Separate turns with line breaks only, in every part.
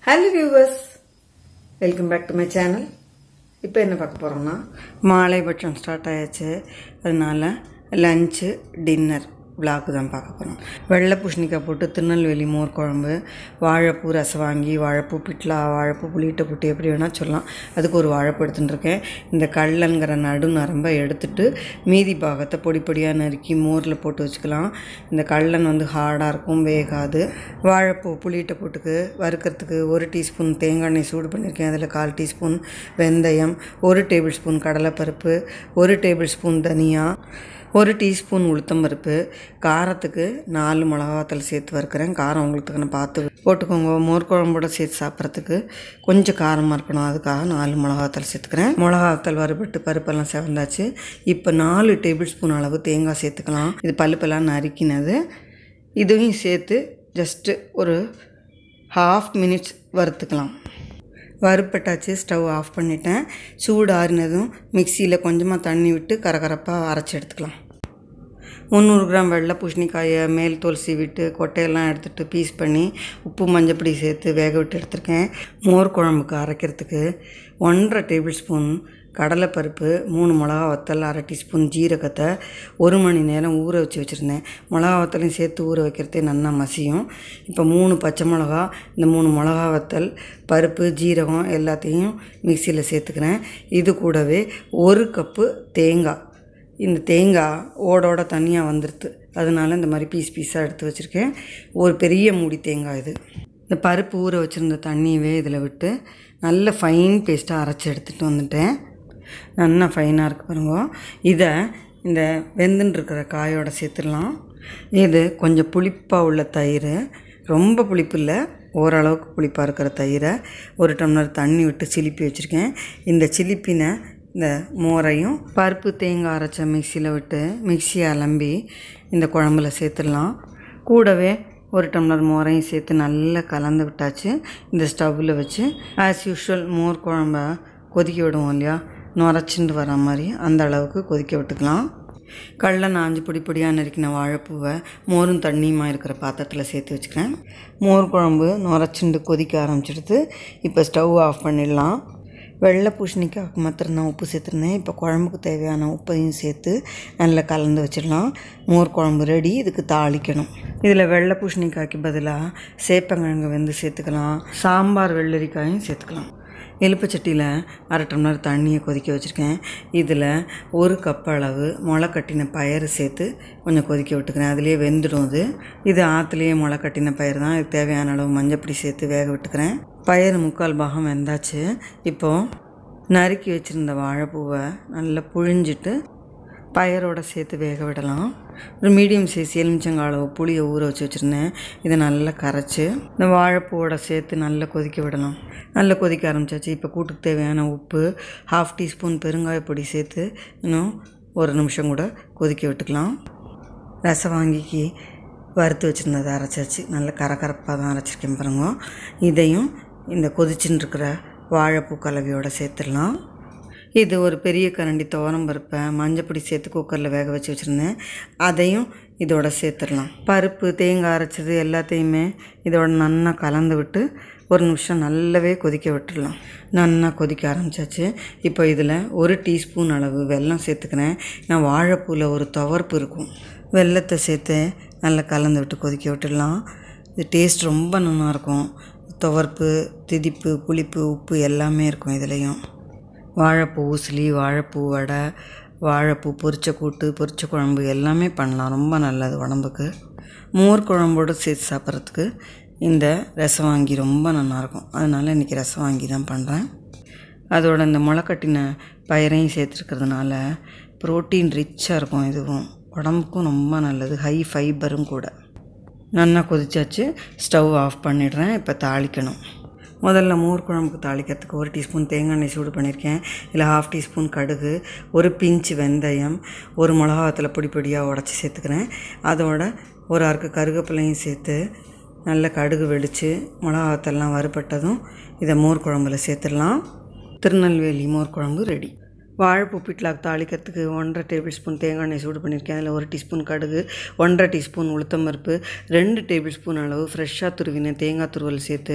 Hello viewers, welcome back to my channel. இப்போ என்ன பார்க்க போறோம்னா மாலை பட்சம் ஸ்டார்ட் ஆயாச்சு. அதனால லஞ்ச் டின்னர் vlog தான் பார்க்க போறோம். வெள்ளை பூசணிக்காய் போட்டு திருநெல்வேலி மோர் குழம்பு, வாழைப்பூ ரசவாங்கி, வாழைப்பூ பிட்லா, வாழைப்பூ புளியிட்ட புட்டு எப்படி வேணா சொல்லலாம். அதுக்கு ஒரு வாழைப்பூ எடுத்துட்டு இருக்கேன். இந்த கல்லன்கிற நடு நரம்பை எடுத்துட்டு மீதி பாகத்தை பொடி பொடியாக நறுக்கி மோரில் போட்டு வச்சுக்கலாம். இந்த கல்லன் வந்து ஹார்டாக இருக்கும், வேகாது. வாழைப்பூ புளியிட்ட புட்டுக்கு வறுக்கிறதுக்கு 1 டீஸ்பூன் தேங்காய் எண்ணெய் சூடு பண்ணியிருக்கேன். அதில் 1/4 டீஸ்பூன் வெந்தயம், 1 டேபிள் ஸ்பூன் கடலைப்பருப்பு, 1 டேபிள் ஸ்பூன் தனியா, 1 டீஸ்பூன் உளுத்தம்பருப்பு, காரத்துக்கு 4 மிளகாத்தூள் சேர்த்து வறுக்கிறேன். காரம் உங்களுக்கு நான் பார்த்து போட்டுக்கோங்க. மோர் குழம்போட சேர்த்து சாப்பிட்றதுக்கு கொஞ்சம் காரமாக இருக்கணும், அதுக்காக 4 மிளகாத்தூள் சேர்த்துக்கிறேன். மிளகாத்தூள் வறுபட்டு பருப்பெல்லாம் செவந்தாச்சு. இப்போ 4 டேபிள் ஸ்பூன் அளவு தேங்காய் சேர்த்துக்கலாம். இது பல்லுப்பெல்லாம் நறுக்கினது. இதையும் சேர்த்து ஜஸ்ட்டு ஒரு 1/2 மினிட்ஸ் வறுத்துக்கலாம். வறுப்பட்டாச்சு. ஸ்டவ் ஆஃப் பண்ணிட்டேன். சூடு ஆறினதும் மிக்சியில் கொஞ்சமாக தண்ணி விட்டு கரகரப்பாக அரைச்சி எடுத்துக்கலாம். 300 கிராம் வெள்ளை பூசணிக்காயை மேல் தோல் சீவிட்டு கொட்டையெல்லாம் எடுத்துகிட்டு பீஸ் பண்ணி உப்பு மஞ்சப்பொடி சேர்த்து வேக விட்டு எடுத்துருக்கேன். மோர் குழம்புக்கு அரைக்கிறதுக்கு 1.5 டேபிள் ஸ்பூன் கடலைப்பருப்பு, 3 மிளகா வத்தல், 1/2 டீஸ்பூன் ஜீரகத்தை 1 மணி நேரம் ஊற வச்சு வச்சுருந்தேன். மிளகா வத்தலையும் சேர்த்து ஊற வைக்கிறதே நல்லா மசியும். இப்போ 3 பச்சை மிளகா, இந்த 3 மிளகா வத்தல், பருப்பு, ஜீரகம் எல்லாத்தையும் மிக்சியில் சேர்த்துக்கிறேன். இது கூடவே 1 கப்பு தேங்காய். இந்த தேங்காய் ஓடோட தனியாக வந்துடுது, அதனால இந்த மாதிரி பீஸாக எடுத்து வச்சுருக்கேன். ஒரு பெரிய மூடி தேங்காய் இது. இந்த பருப்பு ஊற வச்சுருந்த தண்ணியவே இதில் விட்டு நல்ல ஃபைன் பேஸ்ட்டாக அரைச்சி எடுத்துகிட்டு வந்துட்டேன். நல்லா ஃபைனாக இருக்குது பாருங்க. இதை இந்த வெந்துன்னு இருக்கிற காயோட சேர்த்துடலாம். இது கொஞ்சம் புளிப்பாக உள்ள தயிர், ரொம்ப புளிப்பு இல்லை, ஓரளவுக்கு புளிப்பாக இருக்கிற தயிரை 1 டம்ளர் தண்ணி விட்டு சிலிப்பி வச்சுருக்கேன். இந்த சிலிப்பினை இந்த மோரையும் பருப்பு தேங்காய் அரைச்ச மிக்சியில் விட்டு மிக்சியை அலம்பி இந்த குழம்புல சேர்த்துடலாம். கூடவே 1 டம்ளர் மோரையும் சேர்த்து நல்லா கலந்து விட்டாச்சு. இந்த ஸ்டவ்வில் வச்சு ஆஸ் யூஷுவல் மோர் குழம்ப கொதிக்க விடுவோம் இல்லையா, நுரைச்சிண்டு வர மாதிரி அந்த அளவுக்கு கொதிக்க விட்டுக்கலாம். கடலை 4 பொடி பொடியாக நறுக்கின வாழைப்பூவை மோரும் தண்ணியுமா இருக்கிற பாத்திரத்தில் சேர்த்து வச்சுக்கிறேன். மோர் குழம்பு நுரைச்சிண்டு கொதிக்க ஆரம்பிச்சிடுது. இப்போ ஸ்டவ் ஆஃப் பண்ணிடலாம். வெள்ளை பூசணிக்காய்க்கு மாத்திரம் உப்பு சேர்த்துருந்தேன். இப்போ குழம்புக்கு தேவையான உப்பையும் சேர்த்து நல்லா கலந்து வச்சிடலாம். மோர் குழம்பு ரெடி. இதுக்கு தாளிக்கணும். இதில் வெள்ளை பூசணிக்காய்க்கு பதிலாக சேப்பங்கிழங்கு வெந்து சேர்த்துக்கலாம். சாம்பார் வெள்ளரிக்காயும் சேர்த்துக்கலாம். எலுப்புச்சட்டியில் 1/2 டம்ளர் தண்ணியை கொதிக்க வச்சுருக்கேன். இதில் 1 கப் அளவு முளை கட்டின பயிறு சேர்த்து கொஞ்சம் கொதிக்க விட்டுக்கிறேன். அதுலேயே வெந்துடும். இது ஆற்றுலேயே முளை கட்டின பயிர் தான். இதுக்கு தேவையான அளவு மஞ்சப்பொடி சேர்த்து வேக விட்டுக்கிறேன். பயிறு 3/4 பாகம் வெந்தாச்சு. இப்போது நறுக்கி வச்சுருந்த வாழைப்பூவை நல்லா புழிஞ்சிட்டு பயிரோடு சேர்த்து வேக விடலாம். ஒரு மீடியம் சைஸ் எலுமிச்சங்காய் அளவு புளியை ஊற வச்சு வச்சுருந்தேன். இதை நல்லா கரைச்சி இந்த வாழைப்பூவோட சேர்த்து நல்லா கொதிக்க விடலாம். நல்லா கொதிக்க ஆரம்பிச்சாச்சு. இப்போ கூட்டுக்கு தேவையான உப்பு, 1/2 டீஸ்பூன் பெருங்காய பொடி சேர்த்து இன்னும் 1 நிமிஷம் கூட கொதிக்க விட்டுக்கலாம். ரசவாங்கிக்கு வறுத்து வச்சுருந்ததை அரைச்சாச்சு. நல்லா கரகரப்பாக தான் அரைச்சிருக்கேன் பாருங்க. இதையும் இந்த கொதிச்சுன்னு இருக்கிற வாழைப்பூ கலவையோடு சேர்த்துடலாம். இது ஒரு பெரிய கரண்டி துவரம் பருப்பை மஞ்சப்பொடி சேர்த்து குக்கரில் வேக வச்சு வச்சுருந்தேன். அதையும் இதோட சேர்த்துடலாம். பருப்பு தேங்காய் அரைச்சது எல்லாத்தையுமே இதோட நல்லா கலந்து விட்டு 1 நிமிஷம் நல்லாவே கொதிக்க விட்டுடலாம். நல்லா கொதிக்க ஆரம்பிச்சாச்சு. இப்போ இதில் 1 டீஸ்பூன் அளவு வெல்லம் சேர்த்துக்கிறேன். நான் வாழைப்பூவில் ஒரு துவர்ப்பு இருக்கும், வெல்லத்தை சேர்த்து நல்லா கலந்து விட்டு கொதிக்க விட்டுடலாம். இது டேஸ்ட் ரொம்ப நல்லாயிருக்கும். துவர்ப்பு, திதிப்பு, புளிப்பு, உப்பு எல்லாமே இருக்கும் இதுலேயும். வாழைப்பூ ஊசிலி, வாழைப்பூ வடை, வாழைப்பூ பொரிச்ச கூட்டு, பொரிச்ச குழம்பு எல்லாமே பண்ணலாம். ரொம்ப நல்லது உடம்புக்கு. மோர் குழம்போடு சேர்த்து சாப்பிட்றதுக்கு இந்த ரசவாங்கி ரொம்ப நல்லாயிருக்கும். அதனால் இன்றைக்கி ரசவாங்கி தான் பண்ணுறேன். அதோட இந்த முளைக்கட்டின பயிரையும் சேர்த்துருக்கிறதுனால ப்ரோட்டீன் ரிச்சாக இருக்கும். இதுவும் உடம்புக்கும் ரொம்ப நல்லது, ஹை ஃபைபரும் கூட. நல்லா கொதிச்சாச்சு. ஸ்டவ் ஆஃப் பண்ணிடுறேன். இப்போ தாளிக்கணும். முதல்ல மோர் குழம்புக்கு தாளிக்கிறதுக்கு 1 டீஸ்பூன் தேங்காய் எண்ணெய் சூடு பண்ணியிருக்கேன். இதில் 1/2 டீஸ்பூன் கடுகு, 1 பிஞ்ச் வெந்தயம், 1 மிளகாத்தில் பொடி பொடியாக உடச்சி சேர்த்துக்கிறேன். அதோட ஒரு அறுக்கு கருவேப்பிலையும் சேர்த்து நல்ல கடுகு வெடித்து மிளகாத்தெல்லாம் வறுபட்டதும் இதை மோர் குழம்புல சேர்த்துடலாம். திருநெல்வேலி மோர் குழம்பு ரெடி. வாழைப்பூ பிட்லாக்கு தாளிக்கிறதுக்கு 1/2 டேபிள் ஸ்பூன் தேங்காய் எண்ணெய் சூடு பண்ணியிருக்கேன். அதில் 1 டீஸ்பூன் கடுகு, 1/2 டீஸ்பூன் உளுத்தம்பருப்பு, 2 டேபிள் ஸ்பூன் அளவு ஃப்ரெஷ்ஷாக துருவின தேங்காய் துருவல் சேர்த்து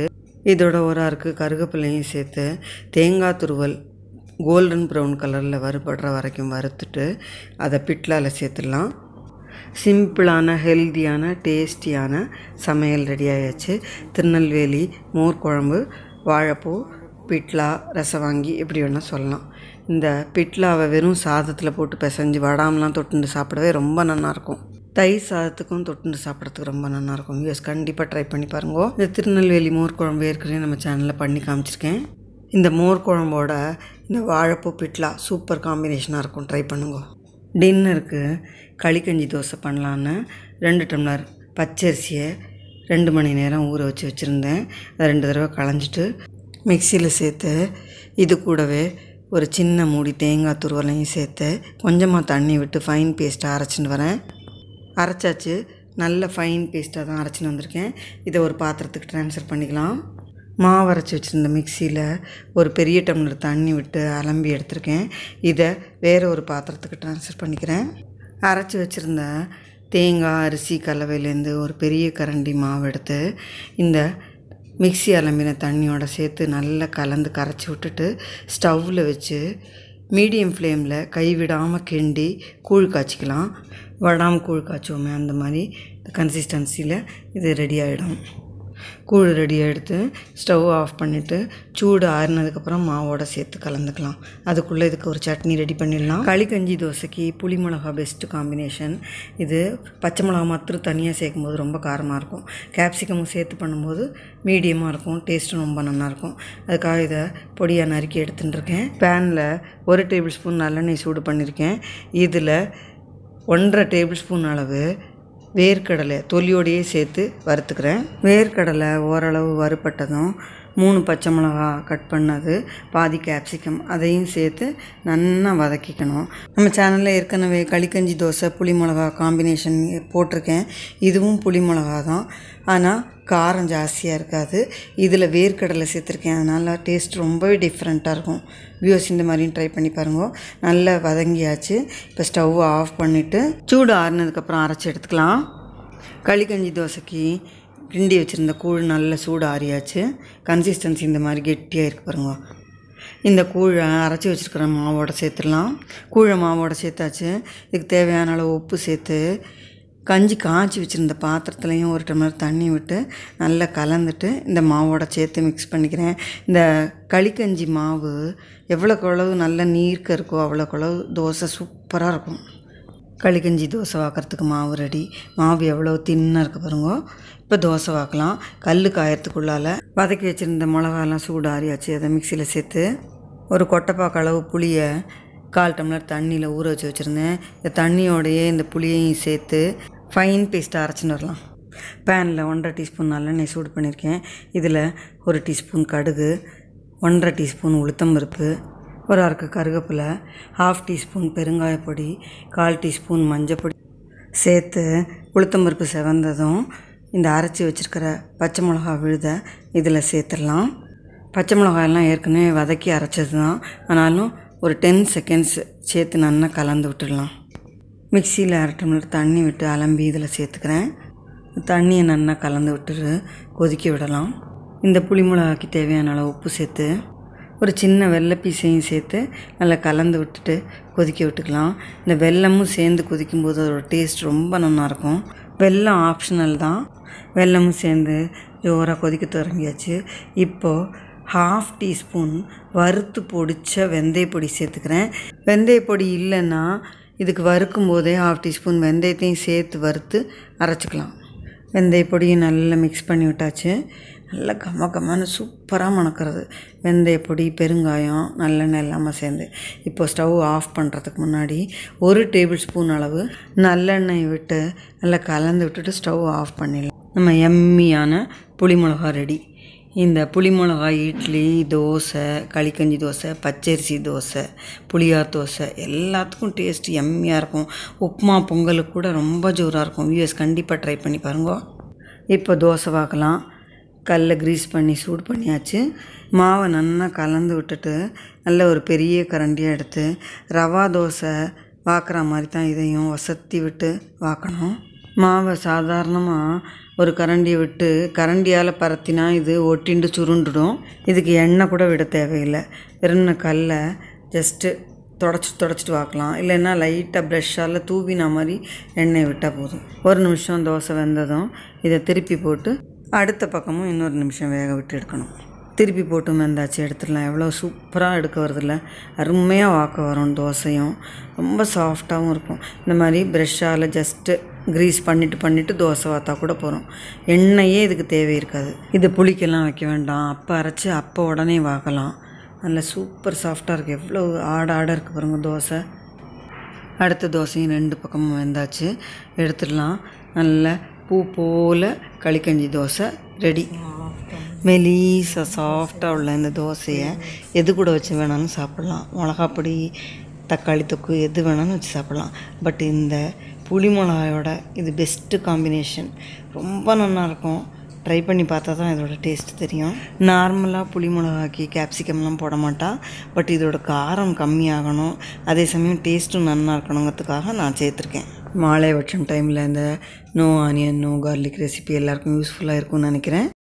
இதோட ஒரு அருக்கு கருவேப்பிலையும் சேர்த்து தேங்காய் துருவல் கோல்டன் ப்ரௌன் கலரில் வறுபடுற வரைக்கும் வறுத்துட்டு அதை பிட்லாவில் சேர்த்துடலாம். சிம்பிளான ஹெல்த்தியான டேஸ்டியான சமையல் ரெடி ஆயாச்சு. திருநெல்வேலி மோர் குழம்பு, வாழைப்பூ, பிட்லா, ரசவாங்கி எப்படி வேணால் சொல்லலாம். இந்த பிட்லாவை வெறும் சாதத்தில் போட்டு பிசைஞ்சு வடாமலாம் தொட்டுண்டு சாப்பிடவே ரொம்ப நல்லாயிருக்கும். தயிர் சாதத்துக்கும் தொட்டுண்டு சாப்பிட்றதுக்கு ரொம்ப நல்லாயிருக்கும். கண்டிப்பாக ட்ரை பண்ணி பாருங்க. இந்த திருநெல்வேலி மோர் குழம்பு ஏற்கனவே நம்ம சேனலில் பண்ணி காமிச்சிருக்கேன். இந்த மோர் குழம்போட இந்த வாழைப்பூ பிட்லா சூப்பர் காம்பினேஷனாக இருக்கும். ட்ரை பண்ணுங்க. டின்னருக்கு களிக்கஞ்சி தோசை பண்ணலான்னு 2 டம்ளர் பச்சரிசியை 2 மணி நேரம் ஊற வச்சுருந்தேன். அதை 2 தடவை களைஞ்சிட்டு மிக்சியில் சேர்த்து இது கூடவே ஒரு சின்ன மூடி தேங்காய் துருவலையும் சேர்த்து கொஞ்சமாக தண்ணி விட்டு ஃபைன் பேஸ்ட்டாக அரைச்சிட்டு வரேன். அரைச்சாச்சு. நல்ல ஃபைன் பேஸ்ட்டாக தான் அரைச்சின்னு வந்திருக்கேன். இதை ஒரு பாத்திரத்துக்கு ட்ரான்ஸ்ஃபர் பண்ணிக்கலாம். மாவு அரைச்சி வச்சுருந்த மிக்சியில் ஒரு பெரிய டம்ளர் தண்ணி விட்டு அலம்பி எடுத்திருக்கேன். இதை வேறு ஒரு பாத்திரத்துக்கு ட்ரான்ஸ்ஃபர் பண்ணிக்கிறேன். அரைச்சி வச்சுருந்த தேங்காய் அரிசி கலவையிலேருந்து ஒரு பெரிய கரண்டி மாவு எடுத்து இந்த மிக்சி அலம்பின தண்ணியோட சேர்த்து நல்லா கலந்து கரைச்சி விட்டுட்டு ஸ்டவ்வில் வச்சு மீடியம் ஃப்ளேமில் கைவிடாமல் கிண்டி கூழ் காய்ச்சிக்கலாம். வடாமல் கூழ் காய்ச்சுவோமே அந்த மாதிரி கன்சிஸ்டன்சியில் இது ரெடி ஆகிடும். கூழ் ரெடியாக எடுத்து ஸ்டவ் ஆஃப் பண்ணிவிட்டு சூடு ஆறுனதுக்கப்புறம் மாவோடு சேர்த்து கலந்துக்கலாம். அதுக்குள்ளே இதுக்கு ஒரு சட்னி ரெடி பண்ணிடலாம். களிக்கஞ்சி தோசைக்கு புளி மிளகா பெஸ்ட்டு காம்பினேஷன். இது பச்சை மிளகா மாத்திரம் தனியாக சேர்க்கும்போது ரொம்ப காரமாக இருக்கும். கேப்சிகமும் சேர்த்து பண்ணும்போது மீடியமாக இருக்கும். டேஸ்ட்டும் ரொம்ப நல்லாயிருக்கும். அதுக்காக இதை பொடியாக நறுக்கி எடுத்துட்டுருக்கேன். பேனில் 1 டேபிள் ஸ்பூன் நல்லெண்ணெய் சூடு பண்ணியிருக்கேன். இதில் 1.5 டேபிள் ஸ்பூன் அளவு வேர்க்கடலை தொலியோடையே சேர்த்து வறுத்துக்கிறேன். வேர்க்கடலை ஓரளவு வறுப்பட்டதும் 3 பச்சை மிளகா கட் பண்ணது, பாதி கேப்சிகம் அதையும் சேர்த்து நல்லா வதக்கிக்கணும். நம்ம சேனலில் ஏற்கனவே களிக்கஞ்சி தோசை புளி மிளகா காம்பினேஷன் போட்டிருக்கேன். இதுவும் புளி மிளகா தான், ஆனால் காரம் ஜாஸ்தியாக இருக்காது. இதில் வேர்க்கடலை சேர்த்துருக்கேன். அதனால் டேஸ்ட் ரொம்பவே டிஃப்ரெண்ட்டாக இருக்கும். இந்த மாதிரியும் ட்ரை பண்ணி பாருங்க. நல்லா வதங்கியாச்சு. இப்போ ஸ்டவ் ஆஃப் பண்ணிவிட்டு சூடு ஆறுனதுக்கப்புறம் அரைச்சி எடுத்துக்கலாம். களிக்கஞ்சி தோசைக்கு கிண்டி வச்சுருந்த கூழ் நல்ல சூடு ஆறியாச்சு. கன்சிஸ்டன்சி இந்த மாதிரி கெட்டியாக இருக்குது பாருங்க. இந்த கூழை அரைச்சி வச்சுருக்கிற மாவோடு சேர்த்துடலாம். கூழை மாவோடு சேர்த்தாச்சு. இதுக்கு தேவையான அளவு உப்பு சேர்த்து கஞ்சி காய்ச்சி வச்சுருந்த பாத்திரத்துலையும் 1 டம்ளர் தண்ணி விட்டு நல்லா கலந்துட்டு இந்த மாவோட சேர்த்து மிக்ஸ் பண்ணிக்கிறேன். இந்த களிக்கஞ்சி மாவு எவ்வளோக்கு நல்ல நீர்க்க இருக்கோ அவ்வளோக்கு தோசை சூப்பராக இருக்கும். களிக்கஞ்சி தோசை வாக்கிறதுக்கு மாவு ரெடி. மாவு எவ்வளோ தின்னாக இருக்குது பாருங்க. இப்போ தோசை வாக்கலாம். கல் காயறதுக்குள்ளால் வதக்கி வச்சுருந்த மிளகாலாம் சூடு ஆறியாச்சு. அதை மிக்சியில் சேர்த்து ஒரு கொட்டைப்பாக்கு அளவு புளியை 1/4 டம்ளர் தண்ணியில் ஊற வச்சு வச்சுருந்தேன். இந்த தண்ணியோடையே இந்த புளியையும் சேர்த்து ஃபைன் பேஸ்ட்டாக அரைச்சின்னு வரலாம். பேனில் 1.5 டீஸ்பூன் நல்லெண்ணெய் சூடு பண்ணியிருக்கேன். இதில் 1 டீஸ்பூன் கடுகு, 1.5 டீஸ்பூன் உளுத்தம்பருப்பு, ஒரு அரைக்க கருவேப்பிலை, 1/2 டீஸ்பூன் பெருங்காயப்பொடி, 1/4 டீஸ்பூன் மஞ்சப்பொடி சேர்த்து உளுத்தம்பருப்பு செவந்ததும் இந்த அரைச்சி வச்சுருக்கிற பச்சை மிளகா விழுத இதில் சேர்த்துடலாம். பச்சை மிளகாயெல்லாம் ஏற்கனவே வதக்கி அரைச்சது தான், ஆனாலும் ஒரு 10 செகண்ட்ஸ் சேர்த்து நல்லா கலந்து விட்டுடலாம். மிக்சியில் 1/2 டம்ளர் தண்ணி விட்டு அலம்பி இதில் சேர்த்துக்கிறேன். தண்ணியை நல்லா கலந்து விட்டு கொதிக்க விடலாம். இந்த புளி மிளகாய்க்கு தேவையான அளவு உப்பு சேர்த்து ஒரு சின்ன வெள்ளை பீஸையும் சேர்த்து நல்லா கலந்து விட்டுட்டு கொதிக்க விட்டுக்கலாம். இந்த வெல்லமும் சேர்ந்து கொதிக்கும்போது அதோட டேஸ்ட் ரொம்ப நல்லாயிருக்கும். வெல்லம் ஆப்ஷனல் தான். வெல்லமும் சேர்ந்து ஜோராக கொதிக்க தொடங்கியாச்சு. இப்போது 1/2 டீஸ்பூன் வறுத்து பொடித்த வெந்தயப்பொடி சேர்த்துக்கிறேன். வெந்தயப்பொடி இல்லைன்னா இதுக்கு வறுக்கும் போதே 1/2 டீஸ்பூன் வெந்தயத்தையும் சேர்த்து வறுத்து அரைச்சிக்கலாம். வெந்தயப்பொடியும் நல்லா மிக்ஸ் பண்ணி விட்டாச்சு. நல்லா கம்ம சூப்பராக மணக்கிறது. வெந்தயப்பொடி, பெருங்காயம், நல்லெண்ணெய் எல்லாமே சேர்ந்து. இப்போ ஸ்டவ் ஆஃப் பண்ணுறதுக்கு முன்னாடி 1 டேபிள் ஸ்பூன் அளவு நல்லெண்ணெய் விட்டு நல்லா கலந்து விட்டுட்டு ஸ்டவ் ஆஃப் பண்ணிடலாம். நம்ம எம்மியான புளி மிளகா ரெடி. இந்த புளி மிளகாய் இட்லி, தோசை, களிக்கஞ்சி தோசை, பச்சரிசி தோசை, புளியார் தோசை எல்லாத்துக்கும் டேஸ்ட் எம்மியாக இருக்கும். உப்புமா பொங்கலுக்கு கூட ரொம்ப ஜோராக இருக்கும். கண்டிப்பாக ட்ரை பண்ணி பாருங்க. இப்போ தோசை வாக்கலாம். கல்லை க்ரீஸ் பண்ணி சூடு பண்ணியாச்சு. மாவை நல்லா கலந்து விட்டுட்டு நல்ல ஒரு பெரிய கரண்டியாக எடுத்து ரவா தோசை வாக்குற மாதிரி தான் இதையும் வசத்தி விட்டு வாக்கணும். மாவை சாதாரணமாக ஒரு கரண்டியை விட்டு கரண்டியால் பரத்தினா இது ஒட்டிண்டு சுருண்டுடும். இதுக்கு எண்ணெய் கூட விட தேவையில்லை. வெறும் கல்லை ஜஸ்ட்டு தொடச்சிட்டு வாக்கலாம். இல்லைன்னா லைட்டாக ப்ரெஷ்ஷால் தூவினா மாதிரி எண்ணெய் விட்டால் போதும். ஒரு நிமிஷம் தோசை வெந்ததும் இதை திருப்பி போட்டு அடுத்த பக்கமும் இன்னொரு நிமிஷம் வேக விட்டு எடுக்கணும். திருப்பி போட்டு வெந்தாச்சு எடுத்துடலாம். எவ்வளோ சூப்பராக எடுக்க வருதில்ல, அருமையாக வாக்க வரும். தோசையும் ரொம்ப சாஃப்டாகவும் இருக்கும். இந்த மாதிரி ப்ரெஷ்ஷால் ஜஸ்ட்டு க்ரீஸ் பண்ணிவிட்டு தோசை வாத்தா கூட போகிறோம். எண்ணெயே இதுக்கு தேவை இருக்காது. இது புளிக்கெல்லாம் வைக்க வேண்டாம். அப்போ அரைச்சி அப்போ உடனே வாக்கலாம். நல்ல சூப்பர் சாஃப்டாக இருக்குது. எவ்வளோ ஆட இருக்குது பாருங்க தோசை. அடுத்த தோசையும் 2 பக்கமும் வெந்தாச்சு எடுத்துடலாம். நல்ல பூ போல் களிக்கஞ்சி தோசை ரெடி. மெலீஸாக சாஃப்டாக உள்ள இந்த தோசையை எது கூட வச்சு வேணாலும் சாப்பிட்லாம். மிளகாப்பொடி, தக்காளி தொக்கு எது வேணாலும் வச்சு சாப்பிட்லாம். பட் இந்த புளி மிளகாயோட இது பெஸ்ட்டு காம்பினேஷன். ரொம்ப நல்லாயிருக்கும். ட்ரை பண்ணி பார்த்தா தான் இதோட டேஸ்ட் தெரியும். நார்மலாக புளி மிளகாக்கி கேப்சிகம்லாம் போட மாட்டா. பட் இதோட காரம் கம்மியாகணும், அதே சமயம் டேஸ்ட்டும் நல்லா இருக்கணுங்கிறதுக்காக நான் சேர்த்துருக்கேன். மாலை பட்சம் டைமில் இந்த no onion no garlic recipe எல்லாருக்கும் யூஸ்ஃபுல்லாக இருக்கும்னு நினைக்கிறேன்.